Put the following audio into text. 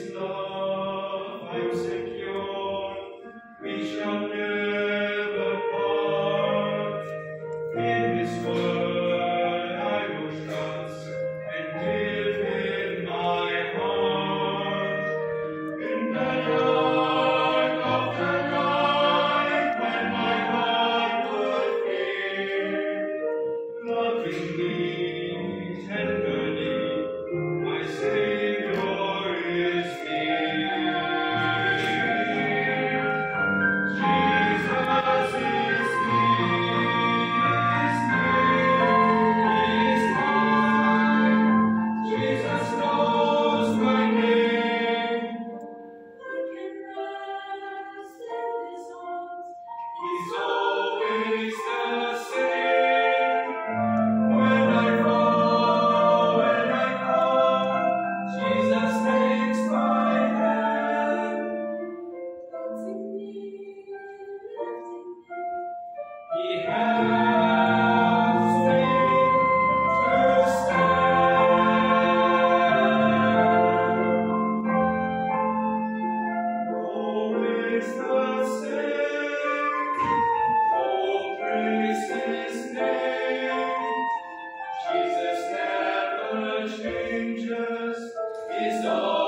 His love I'm secure, we shall never part. In His word I will trust and give Him my heart. In the dark of the night, when my heart would fear, loving me tenderly, my Savior is near. Jesus is mine. Jesus knows my name. He's always the same. When I fall, when I call, Jesus takes my hand. He has faith to stand. Always the same. Oh, praise His name. Jesus never changes. He's always